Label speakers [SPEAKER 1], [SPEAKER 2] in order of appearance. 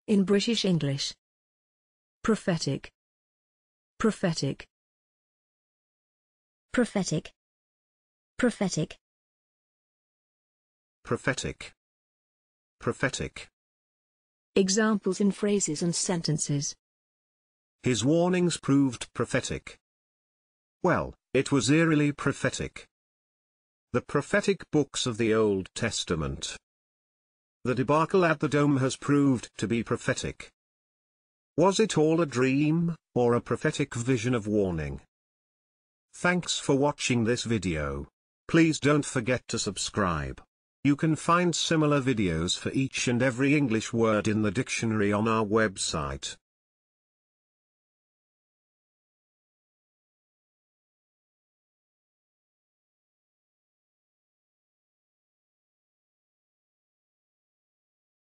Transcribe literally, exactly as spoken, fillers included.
[SPEAKER 1] In British English. Prophetic. Prophetic.
[SPEAKER 2] Prophetic. Prophetic.
[SPEAKER 3] Prophetic. Prophetic.
[SPEAKER 1] Examples in phrases and sentences.
[SPEAKER 3] His warnings proved prophetic. Well, it was eerily prophetic. The prophetic books of the Old Testament. The debacle at the Dome has proved to be prophetic. Was it all a dream, or a prophetic vision of warning? Thanks for watching this video. Please don't forget to subscribe. You can find similar videos for each and every English word in the dictionary on our website.